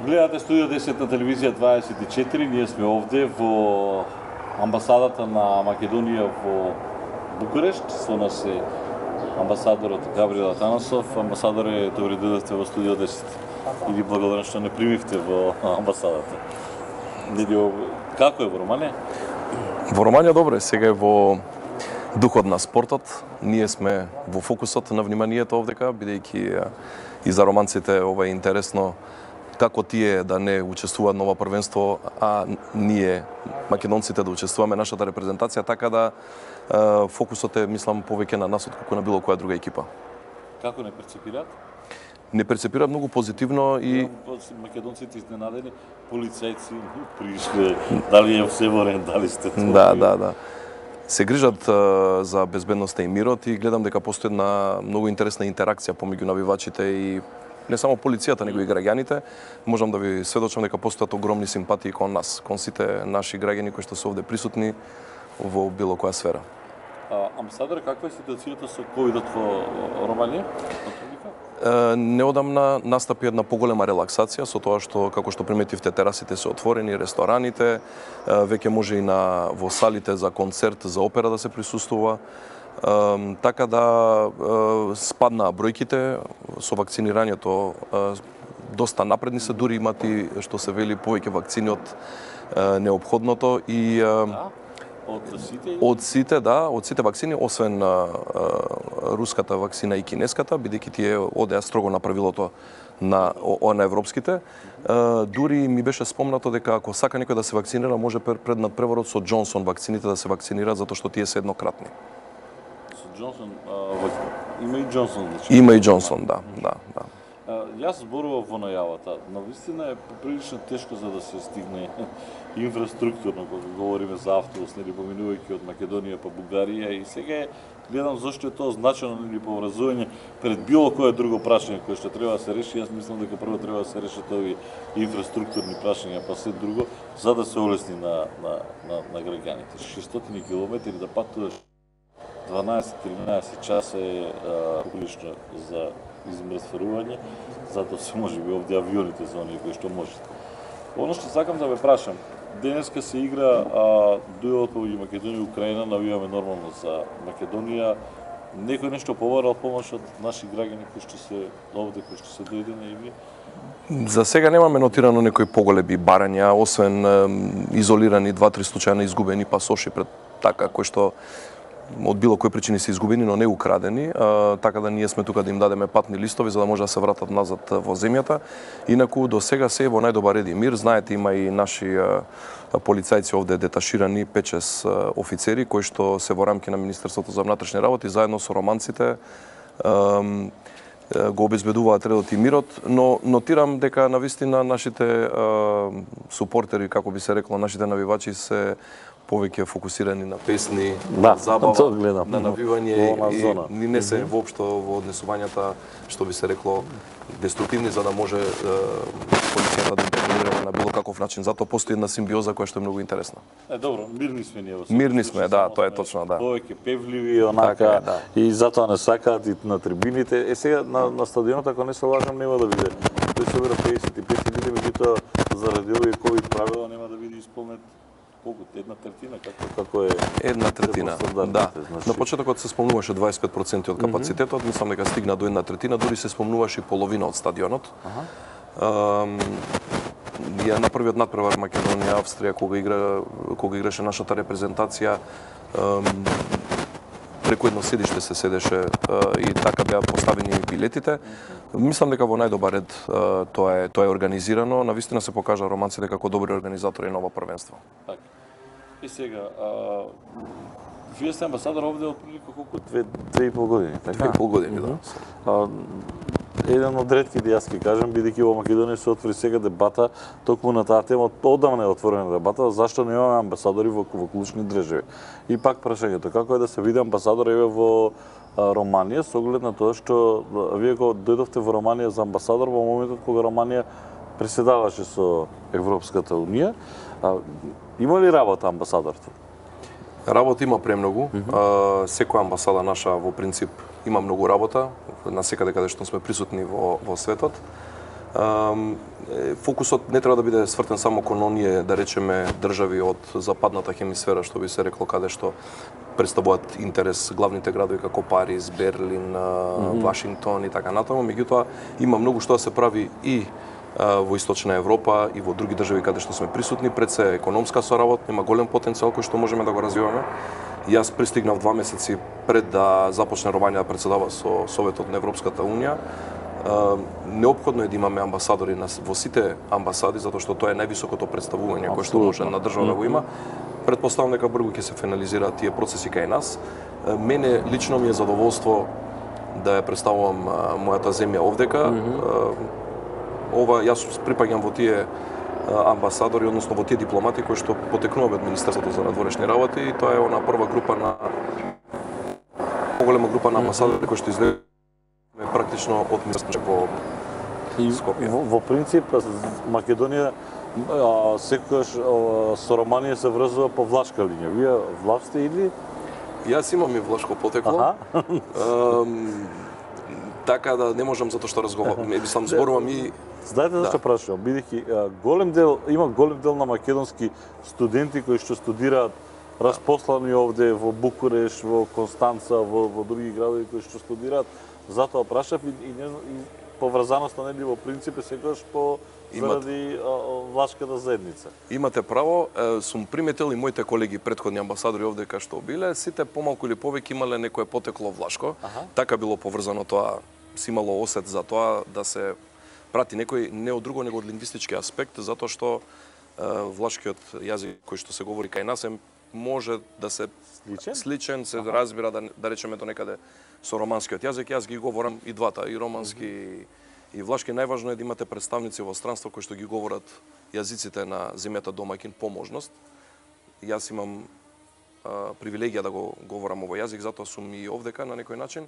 Гледате Студио 10 на телевизија 24, ние сме овде во амбасадата на Македонија во Букурешт. Со нас е амбасадорот Габриел Атанасов. Амбасадоре, добре дојдовте во Студио 10. И ви благодарам што не примивте во амбасадата. Како е во Романија? Во Романија добро е, сега е во духот на спортот. Ние сме во фокусот на вниманието овдека, бидејќи и за романците ова е интересно како тие да не учествуваат на ова првенство, а ние, македонците, да учествуваме нашата репрезентација, така да фокусот е, мислам, повеќе на нас отколку на било која друга екипа. Како не перцепираат? Не перцепираат многу позитивно и македонците изненадени, полицајци пришли, дали е се во ред, дали сте тоа? Да. Се грижат за безбедноста и мирот и гледам дека постои една многу интересна интеракција помеѓу навивачите и не само полицијата, него и граѓаните. Можам да ви сведочам дека постојат огромни симпатии кон нас, кон сите наши граѓани кои што се овде присутни во било која сфера. Амбасадоре, каква е ситуацијата со ковидот во Романија? Неодамна настапи една поголема релаксација со тоа што, како што приметивте, терасите се отворени, рестораните, веќе може и во салите за концерт, за опера да се присуствува. Така да спаднаа бројките со вакцинирањето, доста напредни се, дури имат и што се вели повеќе вакцини од неопходното и од сите вакцини, освен руската вакцина и кинеската, бидејќи тие одеа строго на правилото на европските. Дури ми беше спомнато дека ако сака некој да се вакцинира, може пред надпреворот со Джонсон вакцините да се вакцинира, затоа што тие се еднократни. Со Джонсон, има и Джонсон, значи. Има и Джонсон, да. Јас зборував во најавата. Навистина е поприлично тешко за да се стигне инфраструктурно, кога говориме за автобус, нели поминувајќи од Македонија па Бугарија, и сега гледам зашто е тоа значено, нели, поврзување пред било кое друго прашање кое што треба да се реши. Јас мислам дека прво треба да се решат овие инфраструктурни прашања, па се друго, за да се олесни на граѓаните. 600 километри да патуваш 12-13 часа е поприлично за измрсварување, затоа се може би овде авионите за оние кои што можат. Оно што сакам да ве прашам, денеска се игра дуелот помеѓу Македонија и Украина, навиваме нормално за Македонија. Некој нешто побарал помош од наши граѓани кои што се овде, кои што се дојдени и вие? За сега немаме нотирано некои поголеми барања, освен изолирани 2-3 случаи на изгубени пасоши пред така кои што од било кои причини се изгубени, но не украдени, така да ние сме тука да им дадеме патни листови за да може да се вратат назад во земјата. Инаку до сега се е во најдобар ред и мир. Знаете, има и наши полицајци овде деташирани, 5-6 офицери кои што се во рамки на Министерството за внатрешни работи заедно со романците го обезбедуваат редот и мирот, но нотирам дека навистина нашите супортери, како би се рекло, нашите навивачи се повеќе фокусирани на песни, на забава, на навивање и не се воопшто во однесувањата, што би се рекло, деструктивни, за да може полицијата да интервенира на било каков начин. Затоа постои една симбиоза која што е многу интересна. Добро, мирни сме ние во Мирни сме, да, тоа е точно, да. Повеќе певливи, онака, и затоа не сакаат и на трибините. Сега на стадионот, ако не се лажам, нема да биде. Тој собира 55.000, меѓутоа заради овие ковид правила нема да биде исполнет. Колку? 1/3? Како е? 1/3, да. На почетокот се спомнуваше 25% од капацитетот, мислам дека стигна до 1/3, дури се спомнуваше и половина од стадионот. Ја на првиот надпревар Македонија, Австрија, кога играше нашата репрезентација, преку едно седиште се седеше и така беа поставени билетите. Мислам дека во најдобар ред тоа е организирано. Навистина се покажа романците како добри организатори на ова првенство. Така. И сега, вие сте амбасадор овде од прилика колку 2,5 години, така? 2,5 години, да. Еден од ретките, јас ќе кажам, бидејќи во Македонија се отвори сега дебата, токму на таа тема, одамна е отворена дебата, зашто немаме амбасадори во клучни држави. И пак прашањето, како е да се биде амбасадор еве во Романија, со оглед на тоа што вие кога дојдовте во Романија за амбасадор во моментот кога Романија преседаваше со Европската унија, има ли работа амбасадорство? Работа има премногу. Секоја амбасада наша во принцип има многу работа на секаде каде што сме присутни во светот. Фокусот не треба да биде свртен само кон оние, да речеме, држави од западната хемисфера, што би се рекло, каде што представуваат интерес главните градови како Париз, Берлин, Вашингтон и така натаму. Меѓутоа, има многу што да се прави и во Источна Европа и во други држави каде што сме присутни. Пред се економска соработа, има голем потенцијал кој што можеме да го развиваме. Јас пристигнав 2 месеци пред да започне Романија да председава со Советот на Европската Унија. Неопходно е да имаме амбасадори во сите амбасади, затоа што тоа е највисокото представување кое што може на држава да го има. Претпоставам дека брзо ќе се финализираат тие процеси кај нас. Мене лично ми е задоволство да ја представувам мојата земја овдека. Јас припаѓам во тие амбасадори, односно во тие дипломати кои што потекнува од Министерството за надворешни работи, и тоа е она прва група на поголема група на амбасадори кои што излезе практично од Министерството во Скопје. Во принцип, Македонија секогаш со Романија се врзува по влашка линија. Вие влаш сте или? Јас имам и влашко потекло. Така да не можам затоа што зборувам и знаете зашто прашувам, бидејќи има голем дел на македонски студенти кои што студираат распослани овде во Букуреш, во Констанца, во други градови кои што студираат. Затоа прашав и поврзаноста нели во принцип е секогаш заради влашката заедница. Имате право, сум приметил и моите колеги претходни амбасадори овде кај што биле, сите помалку или повеќе имале некое потекло влашко. Така било поврзано тоа, си имало осет за тоа да се прати некој не од друго него од лингвистички аспект, затоа што влашкиот јазик кој што се говори кај нас може да се сличен, се разбира да речеме до некаде со романскиот јазик. Јас ги говорам и двата, и романски и влашки. Најважно е да имате представници во странство кои што ги говорат јазиците на земјата домаќин по можност. Јас имам привилегија да го говорам овој јазик, затоа сум и овдека на некој начин.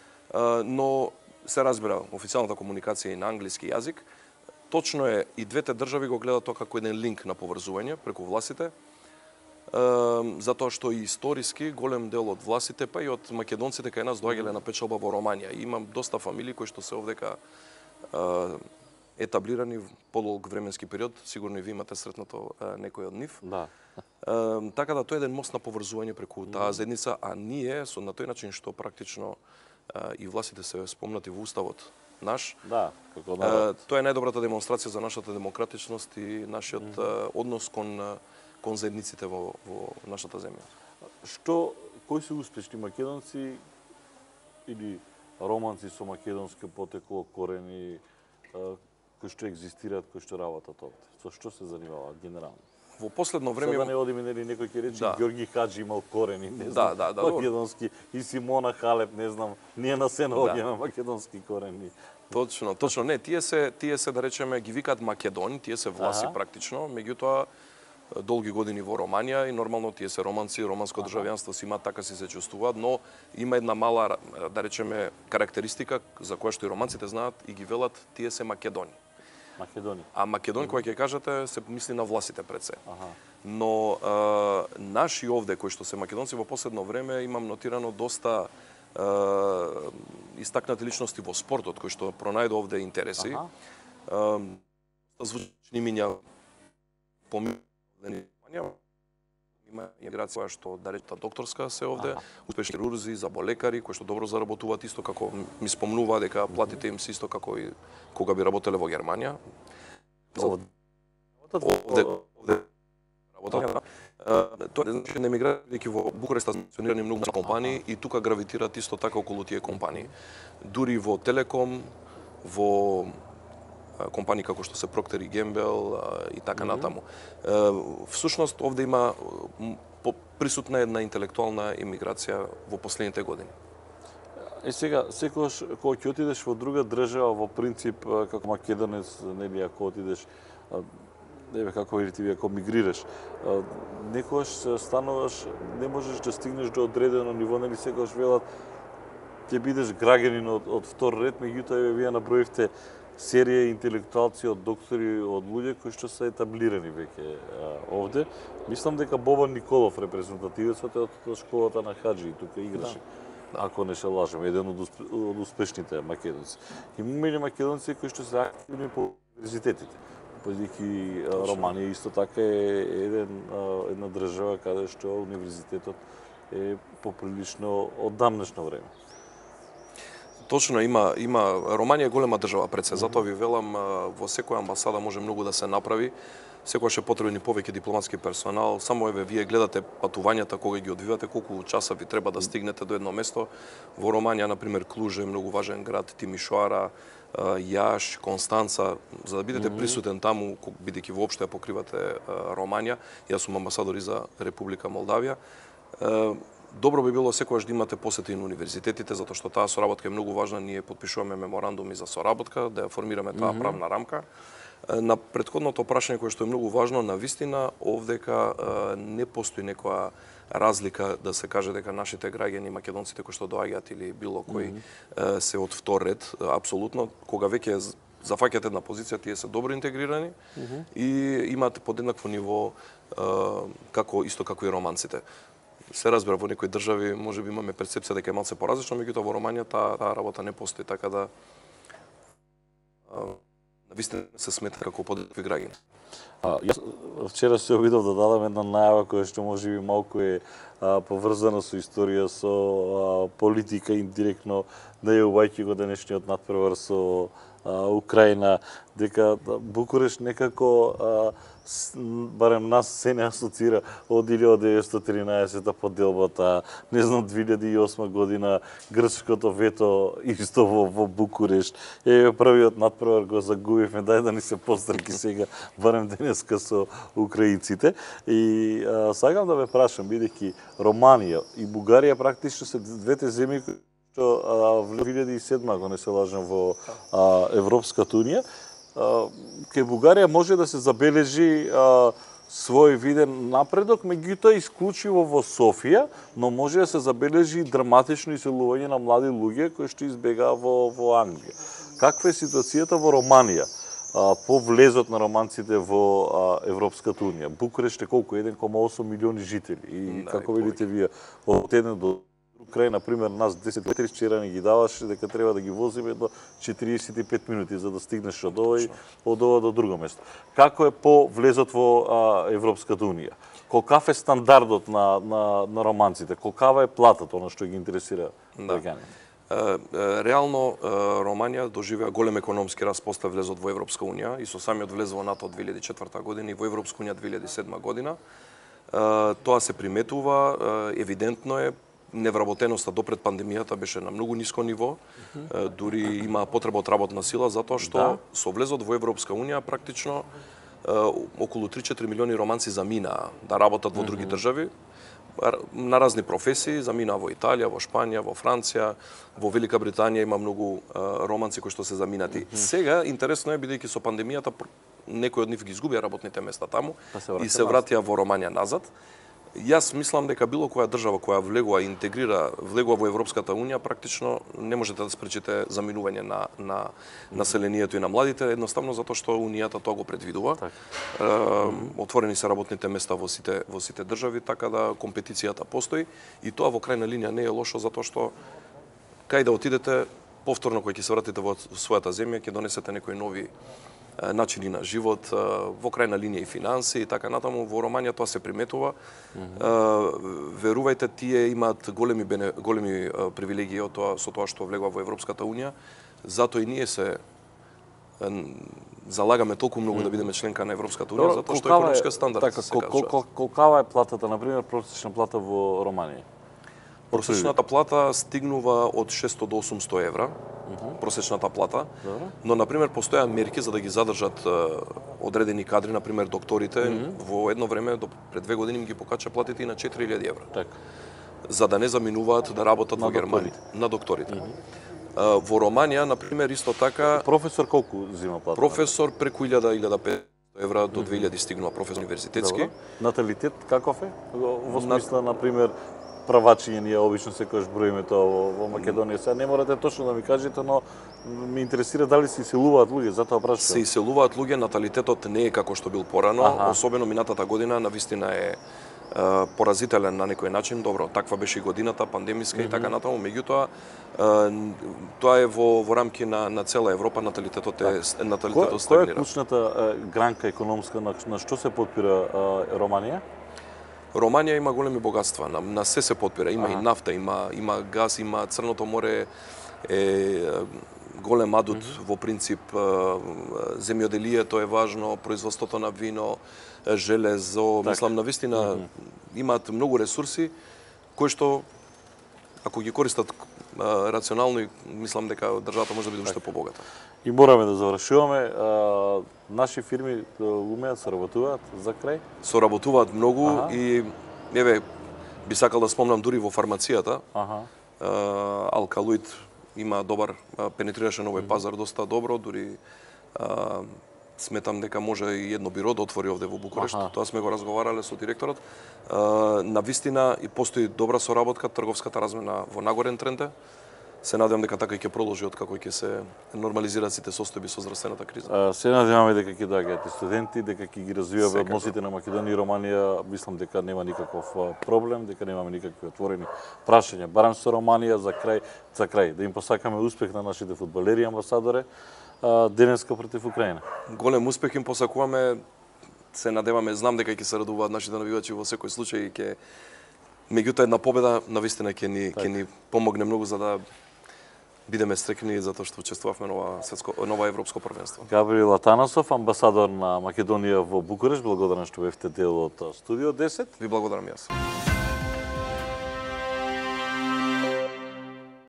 Но се разбира официјалната комуникација и на англиски јазик. Точно е, и двете држави го гледаат тоа како еден линк на поврзување преку власите. Затоа што и историски голем дел од власите, па и од македонците кај нас доаѓале на печалба во Романија. Имам доста фамилии кои што се овдека етаблирани в подолг временски период, сигурно и ви имате сретнато некој од нив. Да. Така да тоа е еден мост на поврзување преку таа заедница, а ние на тој начин што практично и властите се спомнати во уставот наш. Да, како народ. Тоа е најдобрата демонстрација за нашата демократичност и нашиот однос кон заедниците во нашата земја. Кои се успешни македонци или романци со македонско потекло, корени, кои што екзистираат, кои што работат овде? Со што се занимаваат генерално? Во последно време... Сега не одиме, нели, некој ќе рече, Ѓорги Хаџи имал корени, не знам, македонски, и Симона Халеп, не знам, ние на Сеновија имаме македонски корени. Точно, не, тие се, да речеме, ги викаат Македони, тие се власи практично, меѓутоа, долги години во Романија и нормално тие се романци, романско државјанство си имаат, така си се чувствуваат, но има една мала, да речеме, карактеристика за која што и романците знаат и ги велат, тие се Македони. А Македони, кога ќе кажете, се мисли на власите пред се. Но наши овде, кои што се македонци во последно време, имам нотирано доста истакнати личности во спортот, кои што пронајде овде интереси. Звучни имиња има имиграција која што, да речем, докторска се овде, успешни хирурзи, заболекари, кои што добро заработуваат, исто како ми спомнува дека платите им се исто како и кога би работеле во Германија. Овде работат. Тоа значи на емиграција во Букурест стационирани многу компании и тука гравитираат исто така околу тие компании. Дури во Телеком, во компании како што се Procter и Gamble и така натаму. Всушност, овде има присутна една интелектуална емиграција во последните години. Сега, секогаш кога ќе отидеш во друга држава, во принцип, како македонец, нели, ако отидеш, како видите ви, ако мигрираш, некогаш стануваш, не можеш да стигнеш до одредено ниво, нели, секогаш велат, ќе бидеш граѓанин од втор ред, меѓутоа вие наброивте серија интелектуалци од доктори, од луѓе кои што се етаблирани веќе овде. Мислам дека Бобан Николов, репрезентативецот, е од школата на Хаџи, тука играше. ако не се лажам, еден од успешните македонци. Имаме и македонци кои што се активни по универзитетите. Бидејќи Романија исто така е една држава каде што универзитетот е поприлично од дамнешно време. Точно има Романија е голема држава пред се, затоа ви велам во секоја амбасада може многу да се направи. Секогаш е потребен и повеќе дипломатски персонал. Само вие гледате патувањата кога ги одвивате, колку часа ви треба да стигнете до едно место. Во Романија, например, Клуж е многу важен град, Тимишоара, Јаш, Констанца, за да бидете присутен таму, бидејќи воопшто ја покривате Романија. Јас сум амбасадор и за Република Молдавија. Добро би било секогаш да имате посети на универзитетите, затоа што таа соработка е многу важна. Ние потпишуваме меморандуми за соработка, да ја формираме таа правна рамка. На претходното прашање кое што е многу важно, на вистина овдека не постои некоја разлика да се каже дека нашите граѓани, македонците кои што доаѓаат или било кој се од втор ред, апсолутно, кога веќе зафаќате една позиција, тие се добро интегрирани и имаат подеднакво ниво исто како и романците. Се разбира, во некои држави може би имаме перцепција дека е малце поразлично, меѓутоа во Романија таа работа не постои, така да вистина се смета како подеднакви граѓани. Јас вчера се обидов да дадам една најава која што можеби малку е поврзана со историја, со политика, индиректно најувајќи го денешниот надпревар со Украина, дека Букуреш некако барем нас се не асоцира од 1913 поделбата, не знам 2008 година грчкото вето исто во Букуреш. Првиот надпревар го загубивме, дај да ни се пострки сега барем денеска со украинците. И сакам да ве прашам, бидејќи Романија и Бугарија практично се двете земји што во 2007, ако не се лажам, во Европската унија, кај Бугарија може да се забележи свој виден напредок, меѓутоа исклучиво во Софија, но може да се забележи драматично иселување на млади луѓе кои што избегаа во Англија. Каква е ситуацијата во Романија по влезот на романците во Европската унија? Букуреш е колку? 1,8 милиони жители. И како видите вие од еден до крај, например, нас 10 метри вчера ни ги даваше дека треба да ги возиме до 45 минути за да стигнеш од ова до друго место. Како е по влезот во Европската унија? Колкав е стандардот на романците? Колкава е платата, она што ги интересира граѓаните? Реално, Романија доживеа голем економски раст после влезот во Европска унија и со самиот влез во НАТО од 2004 година и во Европска унија 2007 година. Тоа се приметува, евидентно е. Невработеноста до пред пандемијата беше на многу ниско ниво, дури има потреба од работна сила, затоа што со влезот во Европска унија практично околу 3-4 милиони романци заминаа да работат во други држави, на разни професии, заминаа во Италија, во Шпанија, во Франција, во Велика Британија има многу романци кои што се заминати. Сега, интересно е, бидејќи со пандемијата некои од нив ги изгубија работните места таму и се вратија во Романија назад. Јас мислам дека било која држава која влегува во Европската унија, практично не можете да спречите заминување на населението и на младите, едноставно затоа што унијата тоа го предвидува. Отворени се работните места во сите држави, така да компетицијата постои и тоа во крајна линија не е лошо затоа што кај да отидете повторно кога ќе се вратите во својата земја ќе донесете некои нови начини на живот, во крајна линија и финанси и така натаму. Во Романија тоа се приметува. Верувајте, тие имаат големи привилегии со тоа што влегува во Европската унија. Затоа и ние се залагаме толку многу да бидеме членка на Европската унија, затоа што економска стандард се кажува. Колкава е платата, например, просечна плата во Романија? Просечната плата стигнува од 600 до 800 евра, просечната плата, но, например, постојаа мерки за да ги задржат одредени кадри, например, докторите, во едно време, пред 2 години, им ги покача платите и на 4000 евра, за да не заминуваат да работат во Германија, на докторите. Во Романија, например, исто така... Професор колку зима плата? Професор преку 1000-1500 евра до 2000 стигнува професор универзитетски. Наталитет каков е? Во смисла, например, правачиња, ние обично секогаш броиме тоа во Македонија. Сега не морате точно да ми кажете, но ме интересира дали се иселуваат луѓе, затоа прашувам. Се иселуваат луѓе, наталитетот не е како што бил порано, особено минатата година, навистина е поразителен на некој начин. Добро, таква беше и годината, пандемиска и така натаму, меѓутоа тоа е во рамки на цела Европа, наталитетот Која е стагнира. клучната гранка економска на што се потпира Романија? Романија има големи богатства, на се потпира, има и нафта, има газ, има Црното море, голем адут во принцип, земјоделието е важно, производството на вино, железо, мислам навистина имаат многу ресурси кои што ако ги користат рационално, мислам дека државата може да биде уште побогата. И мораме да завршуваме. Наши фирми умеат, соработуваат за крај? Соработуваат многу и еве би сакал да спомнам дури во фармацијата. Алкалоид има добар, пенетрираше на овој пазар доста добро, дури сметам дека може и едно биро да отвори овде во Букурешт. Тоа сме го разговарале со директорот. Навистина и постои добра соработка, трговската размена во нагорен тренд е. Се надевам дека така и ќе продолжи откако ќе се нормализираат сите состојби со здравствената криза. Се надеваме дека ќе доаѓаат студенти, дека ќе ги развиваме односите на Македонија и Романија. Мислам дека нема никаков проблем, дека немаме никакви отворени прашања. Барем со Романија за крај да им посакаме успех на нашите фудбалери амбасадоре денеска против Украина. Голем успех им посакуваме. Се надеваме, знам дека ќе се радуваат нашите навивачи во секој случај и ќе меѓутоа една победа навистина ќе ни помогне многу за да бидеме стрекни затоа што учествувавме нова европско првенство. Габриел Атанасов, амбасадор на Македонија во Букурешт, благодарам што бевте дел од Студио 10. Ви благодарам јас.